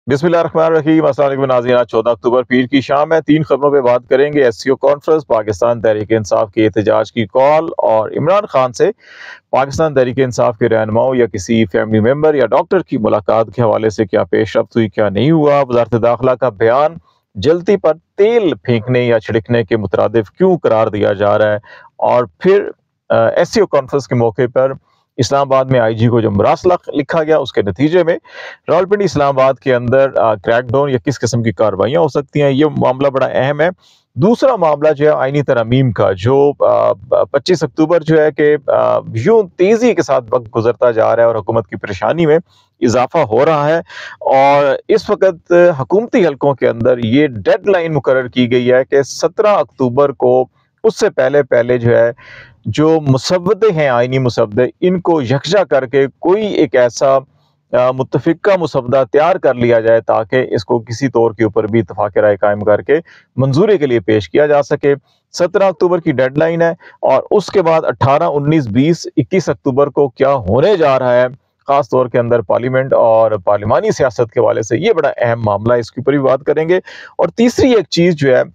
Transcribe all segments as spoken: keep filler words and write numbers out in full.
बिस्मिल्लाहिर्रहमानिर्रहीम। अस्सलाम वालेकुम नाज़रीन। आज चौदह अक्टूबर पीर की शाम है। तीन खबरों पे बात करेंगे। S C O conference, Pakistan Tehreek Insaf की एहतजाज की कॉल और इमरान खान से पाकिस्तान तहरीक इंसाफ के रहनुमाओं या किसी फैमिली मेम्बर या डॉक्टर की मुलाकात के हवाले से क्या पेशरफ्त हुई, क्या नहीं हुआ। वज़ारत दाखिला का बयान जलती पर तेल फेंकने या छिड़कने के मुतरादिफ क्यों करार दिया जा रहा है। और फिर एस सी ओ कॉन्फ्रेंस के मौके पर इस्लामाबाद में आई जी को जो मरासला लिखा गया, उसके नतीजे में रावलपिंडी इस्लामाबाद के अंदर क्रैकडाउन या किस किस्म की कार्रवाइयाँ हो सकती हैं, ये मामला बड़ा अहम है। दूसरा मामला जो है आईनी तरमीम का, जो पच्चीस अक्टूबर जो है कि यूं तेजी के साथ वक्त गुजरता जा रहा है और हुकूमत की परेशानी में इजाफा हो रहा है। और इस वक्त हुकूमती हलकों के अंदर ये डेडलाइन मुकर्रर की गई है कि सत्रह अक्टूबर को, उससे पहले पहले जो है जो मुसव्वदे हैं, आईनी मुसव्वदे, इनको यकजा करके कोई एक ऐसा मुत्तफिका मुसव्वदा तैयार कर लिया जाए ताकि इसको किसी तौर के ऊपर भी इत्तफाक राय कायम करके मंजूरी के लिए पेश किया जा सके। सत्रह अक्टूबर की डेडलाइन है और उसके बाद अठारह, उन्नीस, बीस, इक्कीस अक्टूबर को क्या होने जा रहा है, खास तौर के अंदर पार्लियामेंट और पार्लिमानी सियासत के हवाले से, ये बड़ा अहम मामला है, इसके ऊपर भी बात करेंगे। और तीसरी एक चीज़ जो है,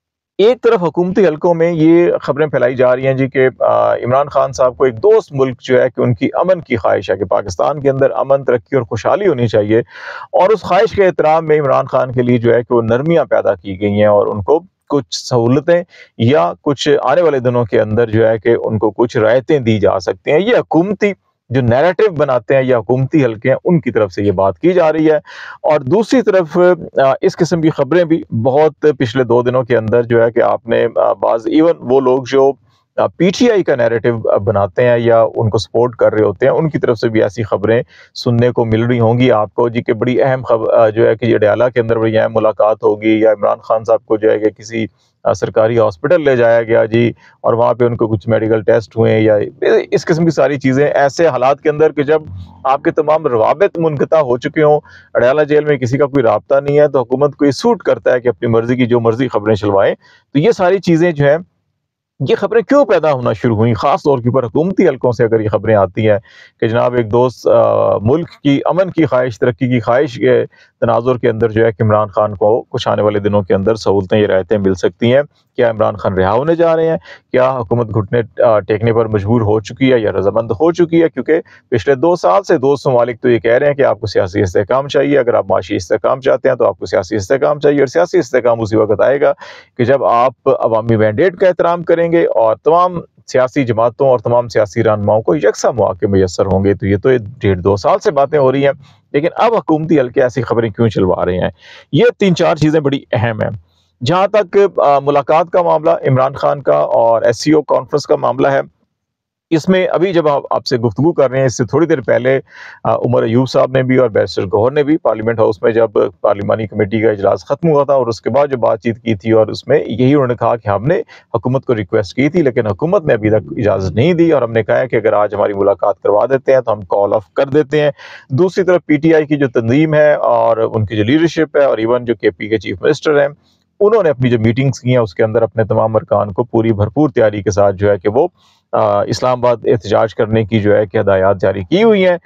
एक तरफ हुकूमती हलकों में ये खबरें फैलाई जा रही हैं जी कि इमरान खान साहब को एक दोस्त मुल्क जो है कि उनकी अमन की ख्वाहिश है कि पाकिस्तान के अंदर अमन, तरक्की और खुशहाली होनी चाहिए, और उस ख्वाहिश के एहतराम में इमरान खान के लिए जो है कि वो नरमियाँ पैदा की गई हैं और उनको कुछ सहूलतें या कुछ आने वाले दिनों के अंदर जो है कि उनको कुछ रायतें दी जा सकती हैं। ये हुकूमती जो नैरेटिव बनाते हैं या हुकूमती हल्के हैं, उनकी तरफ से ये बात की जा रही है। और दूसरी तरफ इस किस्म की खबरें भी बहुत पिछले दो दिनों के अंदर जो है कि आपने बाज इवन वो लोग जो पी टी आई का नैरेटिव बनाते हैं या उनको सपोर्ट कर रहे होते हैं, उनकी तरफ से भी ऐसी खबरें सुनने को मिल रही होंगी आपको जी कि बड़ी अहम खबर जो है कि अडयाला के अंदर बड़ी अहम मुलाकात होगी, या इमरान खान साहब को जो है कि किसी सरकारी हॉस्पिटल ले जाया गया जी और वहाँ पे उनको कुछ मेडिकल टेस्ट हुए, या इस किस्म की सारी चीज़ें ऐसे हालात के अंदर कि जब आपके तमाम रवाबित मुनक़ता हो चुके हों, अडयाला जेल में किसी का कोई राब्ता नहीं है, तो हुकूमत को ये सूट करता है कि अपनी मर्जी की जो मर्जी खबरें चलवाएं। तो ये सारी चीज़ें जो है, ये खबरें क्यों पैदा होना शुरू हुई, खास तौर के ऊपर हुकूमती हलकों से अगर ये खबरें आती हैं कि जनाब एक दोस्त आ, मुल्क की अमन की ख्वाहिश, तरक्की की ख्वाहिश के तनाजुर के अंदर जो है कि इमरान खान को कुछ आने वाले दिनों के अंदर सहूलतें या रायतें मिल सकती हैं। क्या इमरान खान रिहा होने जा रहे हैं? क्या हुकूमत घुटने टेकने पर मजबूर हो चुकी है या रजामंद हो चुकी है? क्योंकि पिछले दो साल से दोस्त ममालिक तो ये कह रहे हैं कि आपको सियासी इस्तेहकाम चाहिए, अगर आप माशी इस्तेहकाम चाहते हैं तो आपको सियासी इस्तेहकाम चाहिए, और सियासी इस्तेहकाम उसी वक्त आएगा कि जब आप अवामी मैंडेट का एहतराम करेंगे और तमाम सियासी जमातों और तमाम सियासी रहनुमाओं को यकसा मौके मैसर होंगे। तो ये तो डेढ़ दो साल से बातें हो रही हैं, लेकिन अब हुकूमती हल्के ऐसी खबरें क्यों चलवा रहे हैं? ये तीन चार चीज़ें बड़ी अहम हैं। जहाँ तक आ, मुलाकात का मामला इमरान खान का और एस सी ओ कॉन्फ्रेंस का मामला है, इसमें अभी जब आप आपसे गुफ्तगू कर रहे हैं, इससे थोड़ी देर पहले उमर अयूब साहब ने भी और बैरिस्टर गौहर ने भी पार्लियामेंट हाउस में जब पार्लिमानी कमेटी का इजलास खत्म हुआ था और उसके बाद जो बातचीत की थी, और उसमें यही उन्होंने कहा कि हमने हुकूमत को रिक्वेस्ट की थी लेकिन हुकूमत ने अभी तक इजाज़त नहीं दी, और हमने कहा है कि अगर आज हमारी मुलाकात करवा देते हैं तो हम कॉल ऑफ कर देते हैं। दूसरी तरफ पी टी आई की जो तंजीम है और उनकी जो लीडरशिप है, और इवन जो के पी के चीफ मिनिस्टर हैं, उन्होंने अपनी जो मीटिंग्स की हैं उसके अंदर अपने तमाम अरकान को पूरी भरपूर तैयारी के साथ जो है कि वो इस्लामाबाद एहतजाज करने की जो है कि हदायत जारी की हुई हैं।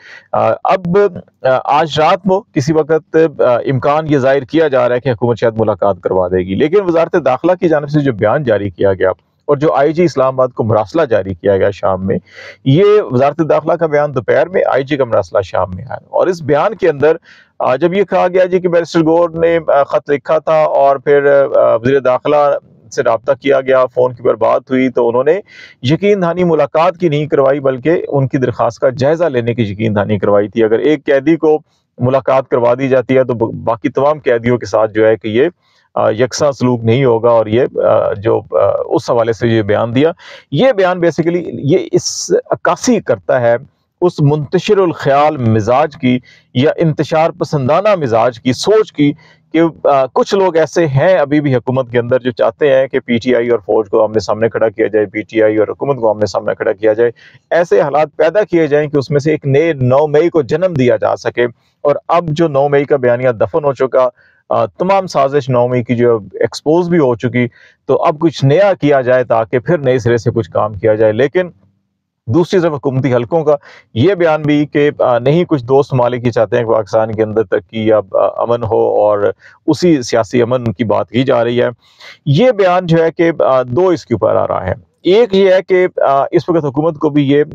अब आज रात को किसी वक्त इम्कान ये जाहिर किया जा रहा है कि हुकूमत शायद मुलाकात करवा देगी, लेकिन वजारत दाखिला की जानिब से जो बयान जारी किया गया और जो आई जी इस्लामाबाद को मरासला जारी किया गया शाम में, ये वजारत दाखिला का बयान दोपहर में, आई जी का मरासला शाम में आया। और इस बयान के अंदर जब ये कहा गया जी कि बैरिस्टर गौहर ने खत लिखा था और फिर वज़ीर दाखिला से रब्ता किया गया, फ़ोन के ऊपर बात हुई, तो उन्होंने यकीन दहानी मुलाकात की नहीं करवाई बल्कि उनकी दरख्वास्त का जायज़ा लेने की यकीन दहानी करवाई थी। अगर एक कैदी को मुलाकात करवा दी जाती है तो बाकी तमाम कैदियों के साथ जो है कि ये यकसा सलूक नहीं होगा, और ये जो उस हवाले से ये बयान दिया, ये बयान बेसिकली ये इस अक्कासी करता है उस मुंतशिरुल ख्याल मिजाज की या इंतशार पसंदाना मिजाज की सोच की कि आ, कुछ लोग ऐसे हैं अभी भी हुकूमत के अंदर जो चाहते हैं कि पी टी आई और फौज को आमने सामने खड़ा किया जाए, पी टी आई और हुकूमत को आमने सामने खड़ा किया जाए, ऐसे हालात पैदा किए जाएं कि उसमें से एक नए नौ मई को जन्म दिया जा सके। और अब जो नौ मई का बयानिया दफन हो चुका, आ, तमाम साजिश नौ मई की जो एक्सपोज भी हो चुकी, तो अब कुछ नया किया जाए ताकि फिर नए सिरे से कुछ काम किया जाए। लेकिन دوسری طرف حکومتی حلقوں کا یہ بیان بھی کہ نہیں کچھ دوست ممالک یہ چاہتے ہیں کہ پاکستان کے اندر ترقی یا امن ہو اور اسی سیاسی امن کی بات کی جا رہی ہے. یہ بیان جو ہے کہ دو اس کے اوپر آ رہا ہے. ایک یہ ہے کہ اس وقت حکومت کو بھی یہ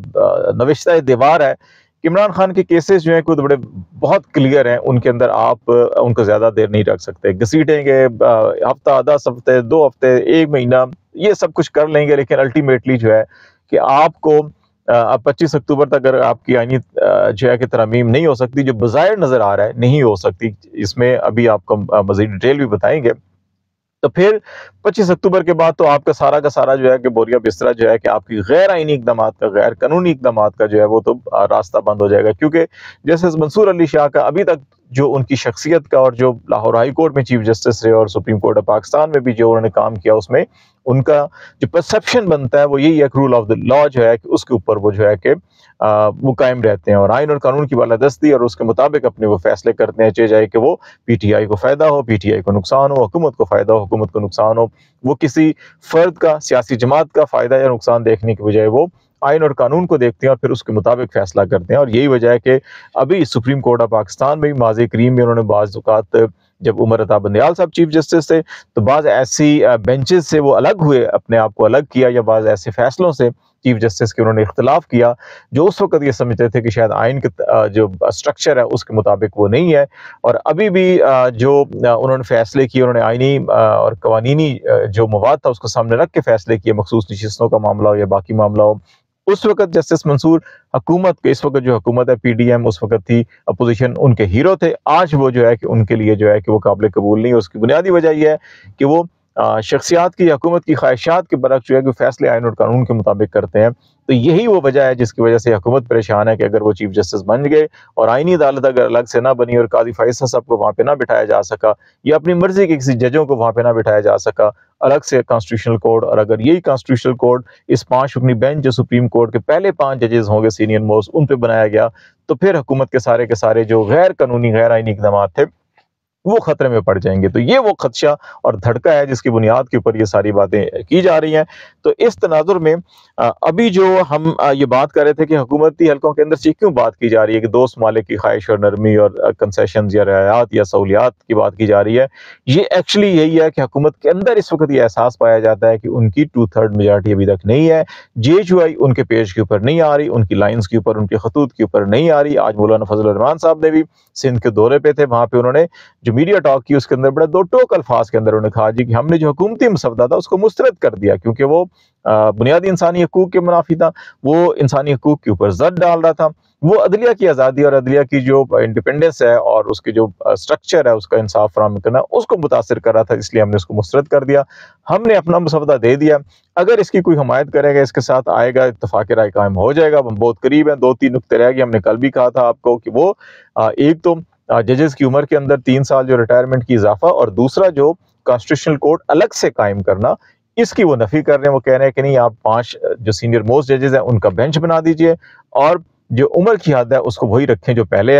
نوشتہ دیوار ہے کہ عمران خان کے کیسز جو ہیں کہ بڑے بہت کلیئر ہیں، ان کے اندر آپ ان کو زیادہ دیر نہیں رکھ سکتے. گھسیٹیں گے ہفتہ دس ہفتے دو ہفتے ایک مہینہ یہ سب کچھ کر لیں گے، لیکن الٹیمیٹلی جو ہے کہ آپ کو اب پچیس اکتوبر تک اگر آپ کی آئینی جو ہے کہ ترامیم نہیں ہو سکتی، جو بظاہر نظر آ رہا ہے نہیں ہو سکتی، اس میں ابھی آپ کو مزید ڈیٹیل بھی بتائیں گے، تو پھر پچیس اکتوبر کے بعد تو آپ کا سارا کا سارا جو ہے کہ بوریا بسترا جو ہے کہ آپ کی غیر آئینی اقدامات کا، غیر قانونی اقدامات کا جو ہے وہ تو راستہ بند ہو جائے گا. کیونکہ جیسے منصور علی شاہ کا ابھی تک جو ان کی شخصیت کا، اور جو لاہور ہائی کورٹ میں چیف جسٹس رہے اور سپریم کورٹ آف پاکستان میں بھی جو انہوں نے کام کیا، اس میں ان کا جو پرسپشن بنتا ہے وہ یہی ہے کہ رول آف دا لا جو ہے کہ اس کے اوپر وہ جو ہے کہ وہ قائم رہتے ہیں اور آئین اور قانون کی بالادستی اور اس کے مطابق اپنے وہ فیصلے کرتے ہیں، چاہے جائے کہ وہ پی ٹی آئی کو فائدہ ہو، پی ٹی آئی کو نقصان ہو، حکومت کو فائدہ ہو، حکومت کو نقصان ہو. وہ کسی فرد کا، سیاسی جماعت کا فائدہ یا نقصان دیکھنے کی بجائے وہ آئین اور قانون کو دیکھتے ہیں اور پھر اس کے مطابق فیصلہ کرتے ہیں. اور یہی وجہ ہے کہ ابھی سپریم کورٹ آف پاکستان میں بھی ماضی کریم میں انہوں نے بعض اوقات جب عمر عطا بندیال صاحب چیف جسٹس تھے تو بعض ایسی بینچز سے وہ الگ ہوئے، اپنے آپ کو الگ کیا، یا بعض ایسے فیصلوں سے چیف جسٹس کے انہوں نے اختلاف کیا جو اس وقت یہ سمجھتے تھے کہ شاید آئین کا جو سٹرکچر ہے اس کے مطابق وہ نہیں ہے. اور ابھی بھی جو انہوں نے فیصلے کیے، انہوں نے آئینی اور قوانینی جو مواد تھا اس کو سامنے رکھ کے فیصلے کیے، مخصوص نشستوں کا معاملہ ہو یا باقی معاملہ ہو. اس وقت جسٹس منصور حکومت کے، اس وقت جو حکومت ہے پی ڈی ایم اس وقت تھی، اپوزیشن ان کے ہیرو تھے. آج وہ جو ہے کہ ان کے لیے جو ہے کہ وہ قابل قبول نہیں ہے. اس کی بنیادی وجہ یہ ہے کہ وہ شخصیات کی، حکومت کی خواہشات کے برعکس جو ہے کہ فیصلے آئین اور قانون کے مطابق کرتے ہیں. تو یہی وہ وجہ ہے جس کی وجہ سے حکومت پریشان ہے کہ اگر وہ چیف جسٹس بن گئے اور آئینی عدالت اگر الگ سے نہ بنی اور قاضی فیصل صاحب کو وہاں پہ نہ بٹھایا جا سکا، یا اپنی مرضی کے کسی ججوں کو وہاں پہ نہ بٹھایا جا سکا الگ سے کانسٹیٹیوشنل کورٹ، اور اگر یہی کانسٹیٹیوشنل کورٹ اس پانچ رکنی بینچ جو سپریم کورٹ کے پہلے پانچ ججز ہوں گے سینئر موسٹ ان پہ بنایا گیا، تو پھر حکومت کے سارے کے سارے جو غیر قانونی غیر آئینی اقدامات تھے وہ خطرے میں پڑ جائیں گے. تو یہ وہ خدشہ اور دھڑکا ہے جس کی بنیاد کے اوپر یہ ساری باتیں کی جا رہی ہیں. تو اس تناظر میں ابھی جو ہم یہ بات کر رہے تھے کہ حکومتی حلقوں کے اندر سے کیوں بات کی جا رہی ہے کہ دوست ممالک کی خواہش اور نرمی اور کنسیشنز یا رعایات یا سہولیات کی بات کی جا رہی ہے، یہ ایکچولی یہی ہے کہ حکومت کے اندر اس وقت یہ احساس پایا جاتا ہے کہ ان کی ٹو تھرڈ میجارٹی ابھی تک نہیں ہے. جے جو آئی ان کے پیج کے اوپر نہیں آ رہی، ان کی لائنز کے اوپر، ان کے خطوط کے اوپر نہیں آ رہی. آج مولانا فضل الرحمان صاحب نے بھی سندھ کے دورے پہ تھے، وہاں پہ انہوں نے جو میڈیا ٹاک کی اس کے اندر بڑے دو ٹوک الفاظ کے اندر انہوں نے کہا جی کہ ہم نے جو حکومتی مسودہ تھا اس کو مسترد کر دیا کیونکہ وہ بنیادی انسانی حقوق کے منافی تھا، وہ انسانی حقوق کے اوپر زد ڈال رہا تھا، وہ عدلیہ کی آزادی اور عدلیہ کی جو انڈیپینڈنس ہے اور اس کی جو سٹرکچر ہے اس کا انصاف فراہم کرنا اس کو متاثر کر رہا تھا، اس لیے ہم نے اس کو مسترد کر دیا. ہم نے اپنا مسودہ دے دیا، اگر اس کی کوئی حمایت کرے گا، اس کے ساتھ آئے گا، اتفاق رائے قائم ہو جائے گا. ہم بہت قریب ہیں، دو تین نقطے رہ گئے. ہم نے کل بھی کہا تھا آپ کو کہ وہ ایک تو ججز کی عمر کے اندر تین سال جو ریٹائرمنٹ کی اضافہ، اور دوسرا جو کانسٹیٹیوشنل کورٹ الگ سے قائم کرنا، اس کی وہ نفی کر رہے ہیں. وہ کہہ رہے ہیں کہ نہیں، آپ پانچ جو سینئر موسٹ ججز ہیں ان کا بینچ بنا دیجئے اور جو عمر کی حد ہے اس کو وہی رکھیں جو پہلے ہے،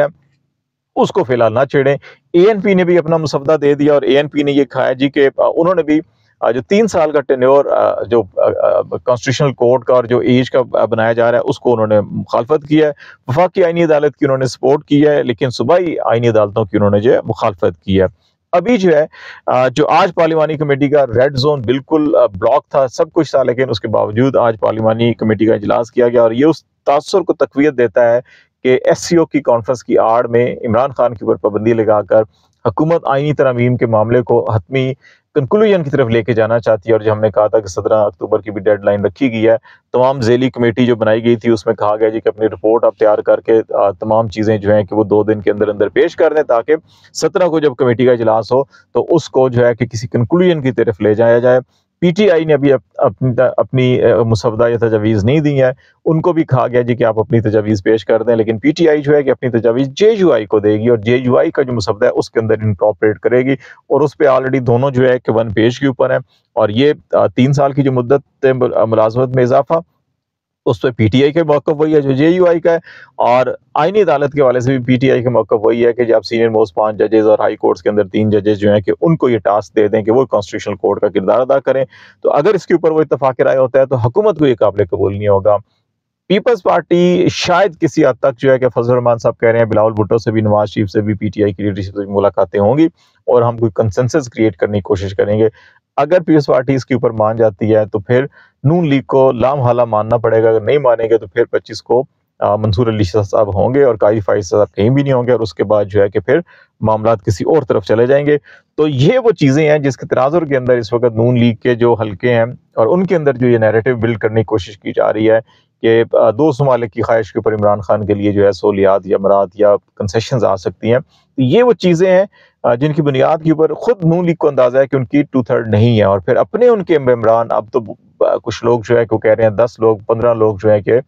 اس کو فی الحال نہ چھیڑیں. اے این پی نے بھی اپنا مسودہ دے دیا اور اے این پی نے یہ کہا جی کہ انہوں نے بھی جو تین سال کا ٹینیور جو کانسٹیٹیوشنل کورٹ کا اور جو ایج کا بنایا جا رہا ہے اس کو انہوں نے مخالفت کی ہے. وفاقی آئینی عدالت کی انہوں نے سپورٹ کی ہے، لیکن صوبائی آئینی عدالتوں کی انہوں نے جو ہے مخالفت کی ہے. ابھی جو ہے جو آج پارلیمانی کمیٹی کا ریڈ زون بالکل بلاک تھا، سب کچھ تھا، لیکن اس کے باوجود آج پارلیمانی کمیٹی کا اجلاس کیا گیا اور یہ اس تاثر کو تقویت دیتا ہے کہ ایس سی او کی کانفرنس کی آڑ میں عمران خان کے اوپر پابندی لگا کر حکومت آئینی ترامیم کے معاملے کو حتمی کنکلوژن کی طرف لے کے جانا چاہتی ہے. اور جو ہم نے کہا تھا کہ سترہ اکتوبر کی بھی ڈیڈ لائن رکھی گئی ہے، تمام ذیلی کمیٹی جو بنائی گئی تھی اس میں کہا گیا جی کہ اپنی رپورٹ آپ تیار کر کے تمام چیزیں جو ہیں کہ وہ دو دن کے اندر اندر پیش کر دیں تاکہ سترہ کو جب کمیٹی کا اجلاس ہو تو اس کو جو ہے کہ کسی کنکلوژن کی طرف لے جایا جائے. پی ٹی آئی نے ابھی اپنی اپنی مسودہ یا تجاویز نہیں دی ہیں، ان کو بھی کہا گیا جی کہ آپ اپنی تجاویز پیش کر دیں، لیکن پی ٹی آئی جو ہے کہ اپنی تجاویز جے یو آئی کو دے گی اور جے یو آئی کا جو مسودہ ہے اس کے اندر انکارپوریٹ کرے گی، اور اس پہ آلریڈی دونوں جو ہے کہ ون پیج کے اوپر ہیں. اور یہ تین سال کی جو مدت ملازمت میں اضافہ، اس پہ پی ٹی آئی کے موقف وہی ہے جو جے یو آئی کا ہے، اور آئینی عدالت کے حوالے سے بھی پی ٹی آئی کے موقف وہی ہے کہ جب سینئر موسٹ پانچ ججز اور ہائی کورٹس کے اندر تین ججز جو ہیں کہ ان کو یہ ٹاسک دے دیں کہ وہ کانسٹیٹیوشنل کورٹ کا کردار ادا کریں. تو اگر اس کے اوپر وہ اتفاق رائے ہوتا ہے تو حکومت کو یہ قابل قبول نہیں ہوگا. پیپلز پارٹی شاید کسی حد تک جو ہے کہ فضل الرحمان صاحب کہہ رہے ہیں بلاول بھٹو سے بھی، نواز شریف سے بھی، پی ٹی آئی کی لیڈرشپ سے بھی ملاقاتیں ہوں گی اور ہم کوئی کنسنسس کریٹ کرنے کی کوشش کریں گے. اگر پیپلز پارٹی اس کے اوپر مان جاتی ہے تو پھر نون لیگ کو لام حالہ ماننا پڑے گا. اگر نہیں مانیں گے تو پھر پچیس کو منصور علی شاہ صاحب ہوں گے اور قاضی فائز صاحب کہیں بھی نہیں ہوں گے، اور اس کے بعد جو ہے کہ پھر معاملات کسی اور طرف چلے جائیں گے. تو یہ وہ چیزیں ہیں جس کے تناظر کے اندر اس وقت نون لیگ کے جو حلقے ہیں اور ان کے اندر جو یہ نیریٹو بلڈ کرنے کی کوشش کی جا رہی ہے کہ دو ممالک کی خواہش کے اوپر عمران خان کے لیے جو ہے سہولیات یا مراد یا کنسیشنز آ سکتی ہیں. یہ وہ چیزیں ہیں جن کی بنیاد کے اوپر خود نون لیگ کو اندازہ ہے کہ ان کی ٹو تھرڈ نہیں ہے، اور پھر اپنے ان کے ممبران، اب تو کچھ لوگ جو ہے کہ وہ کہہ رہے ہیں دس لوگ پندرہ لوگ جو ہے کہ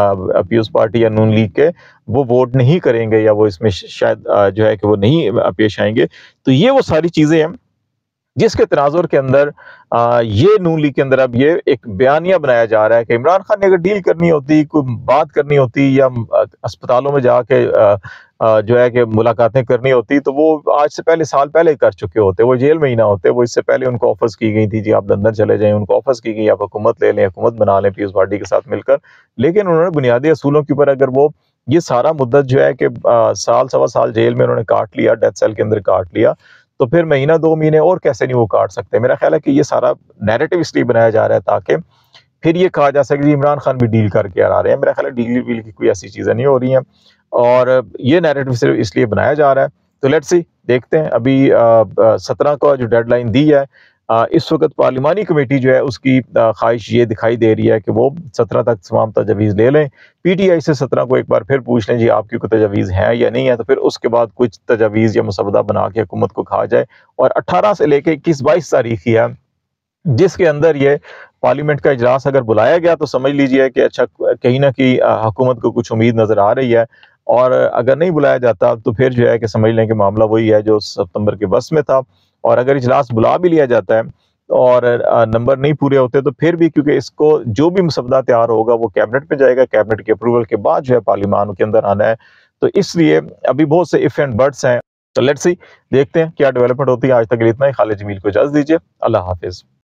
پیپلز پارٹی یا نون لیگ کے وہ ووٹ نہیں کریں گے یا وہ اس میں شاید جو ہے کہ وہ نہیں پیش آئیں گے. تو یہ وہ ساری چیزیں ہیں جس کے تناظر کے اندر آ, یہ نون لیگ کے اندر اب یہ ایک بیانیہ بنایا جا رہا ہے کہ عمران خان نے اگر ڈیل کرنی ہوتی، کوئی بات کرنی ہوتی یا اسپتالوں میں جا کے آ, آ, جو ہے کہ ملاقاتیں کرنی ہوتی تو وہ آج سے پہلے سال پہلے کر چکے ہوتے، وہ جیل میں ہی نہ ہوتے. وہ اس سے پہلے ان کو آفرز کی گئی تھی جی آپ لندن چلے جائیں، ان کو آفرز کی گئی آپ حکومت لے لیں، حکومت بنا لیں پیپلز پارٹی کے ساتھ مل کر. لیکن انہوں نے بنیادی اصولوں کے اوپر اگر وہ یہ سارا مدت جو ہے کہ سال سوا سال جیل میں انہوں نے کاٹ لیا، ڈیتھ سیل کے اندر کاٹ لیا، تو پھر مہینہ دو مہینے اور کیسے نہیں وہ کاٹ سکتے. میرا خیال ہے کہ یہ سارا نیریٹو اس لیے بنایا جا رہا ہے تاکہ پھر یہ کہا جا سکے کہ عمران خان بھی ڈیل کر کے آ رہے ہیں. میرا خیال ہے ڈیل ویل کی کوئی ایسی چیزیں نہیں ہو رہی ہیں اور یہ نیریٹو صرف اس لیے بنایا جا رہا ہے. تو لیٹس سی، دیکھتے ہیں. ابھی سترہ کو جو ڈیڈ لائن دی ہے، اس وقت پارلیمانی کمیٹی جو ہے اس کی خواہش یہ دکھائی دے رہی ہے کہ وہ سترہ تک تمام تجاویز لے لیں. پی ٹی آئی سے سترہ کو ایک بار پھر پوچھ لیں جی آپ کی کوئی تجاویز ہیں یا نہیں ہے، تو پھر اس کے بعد کچھ تجاویز یا مسودہ بنا کے حکومت کو کھا جائے. اور اٹھارہ سے لے کے اکیس بائیس تاریخ ہی ہے جس کے اندر یہ پارلیمنٹ کا اجلاس اگر بلایا گیا تو سمجھ لیجئے کہ اچھا کہیں نہ کہیں حکومت کو کچھ امید نظر آ رہی ہے، اور اگر نہیں بلایا جاتا تو پھر جو ہے کہ سمجھ لیں کہ معاملہ وہی ہے جو ستمبر کے بس میں تھا. اور اگر اجلاس بلا بھی لیا جاتا ہے اور نمبر نہیں پورے ہوتے تو پھر بھی کیونکہ اس کو جو بھی مسودہ تیار ہوگا وہ کیبنٹ پہ جائے گا، کیبنٹ کے اپروول کے بعد جو ہے پارلیمان کے اندر آنا ہے. تو اس لیے ابھی بہت سے اف اینڈ بٹس ہیں. تو لیٹس سی، دیکھتے ہیں کیا ڈیولپمنٹ ہوتی ہے. آج تک اتنا ہی. خالد جمیل کو اجازت دیجیے. اللہ حافظ.